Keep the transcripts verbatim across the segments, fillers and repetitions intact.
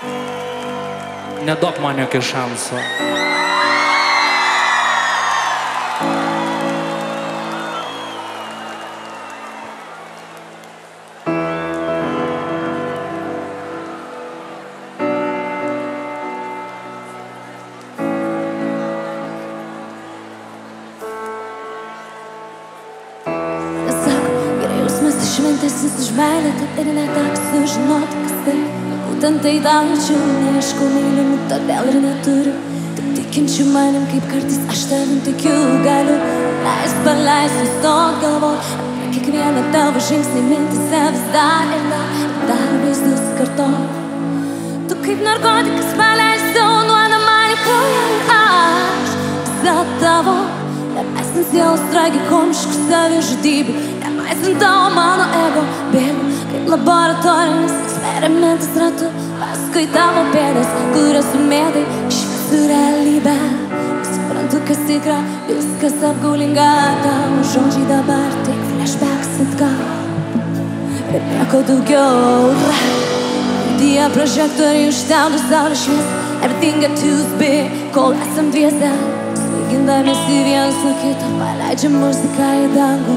Neduok man jokio šanso. Šventesnis už meilę, tad ir neteks sužinoti, kas tai. Būtent tai tau jaučiu, neieškau mylimų, todėl ir neturiu. Tik tikinčių manim, kaip kartais aš tavim tikiu. Galiu leist, paleist, sustot galvot apie kiekvieną tavo žingsnį mintise vis dar ir dar, dar vaizdus kartot. Tu kaip narkotikas paleisiu nuo namanių kraują ir aš visą tavo. Nepaisant sielos tragikomiškų savižudybių, nepaisant tavo mano ego bėgų, kaip laboratorinis eksperimentas ratu, paskui tavo pėdas, kurias sumėtai iš visų realybę. Suprantu, kas tikra, viskas apgaulinga, tavo žodžiai dabar tik flashbacks atgal, bet nieko daugiau. Viduje prožektoriai užtemdo saulės šviesą, everything got too big, kol esam dviese. Gindamėsi vienas nuo kito, paleidžiam muziką į dangų.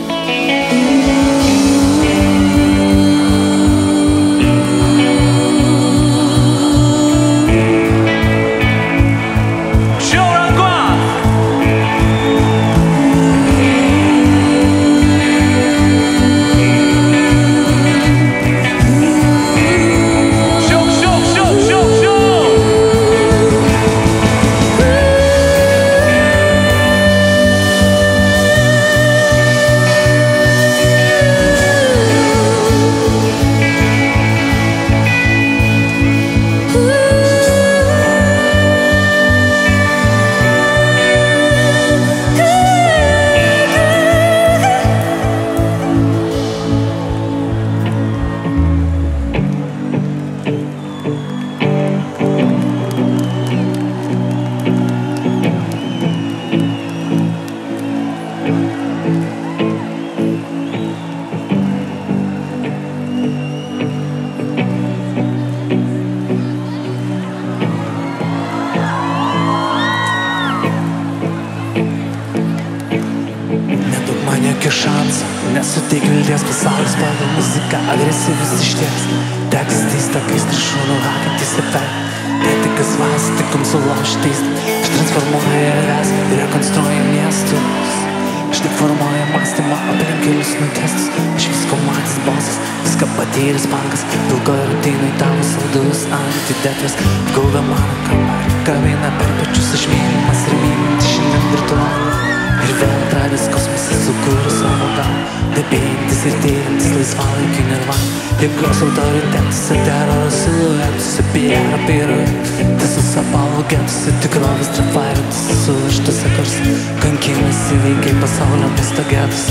Šansą, nesuteik vilties, pasaulis pagal muziką agresyvus išties. Tekstais tokiais trišūnų hakantys efekt, etikas vas, tikum sulaužtais. Ištransformuoja erdves ir rekonstruoja miestus. Išdeformuoja mąstymą aplinkelius nutestus. Iš visko matys balsas, viską patyręs bankas. Pilkoje rutinai tavo saldus antidetas. Gulda mano kambarį, kabina per pečius. Aš mylimas ir mylinti šiandien virtualų. Ir vėl atradęs kosmosą sukūrė savo galą, debėjantis ir tyrintis laisvalaikių nirvaną. Jėgos autoritetus, teroro siluetus, piero piruetus, visus apologetus ir tikrovės trafaritus, suvežtus akars, kankinės įveikiai pasaulio miesto getus.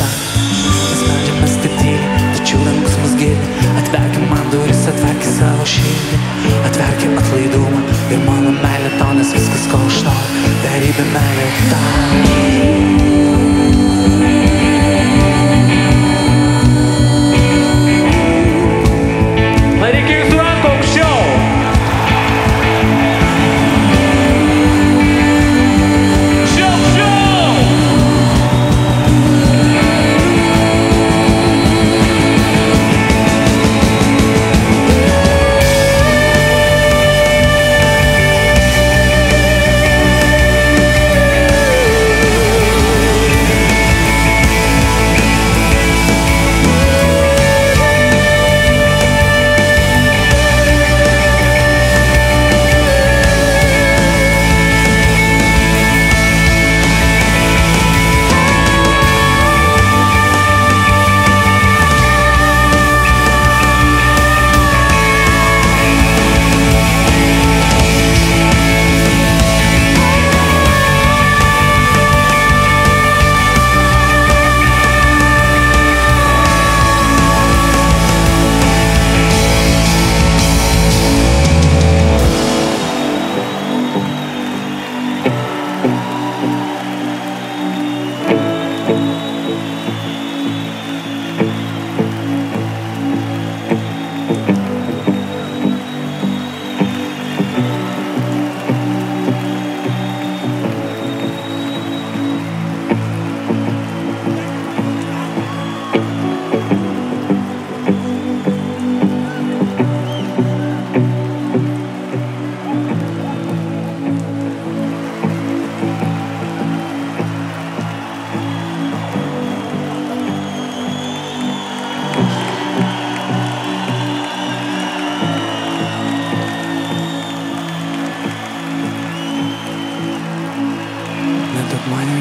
Mes meldžiamės taip tyliai, tačiau dangus mus girdi. Atverkim man duris, atverkim savo širdį, atverkim atlaidumą ir mano meilė tau, nes viskas ko aš noriu, beribė meilė tau.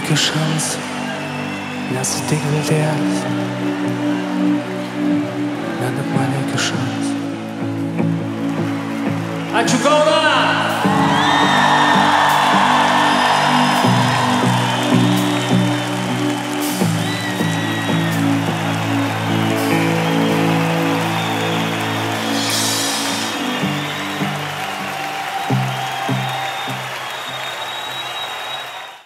jokių šansų nesutik vilties, neduok man jokių šansų. Ačiū Kauna!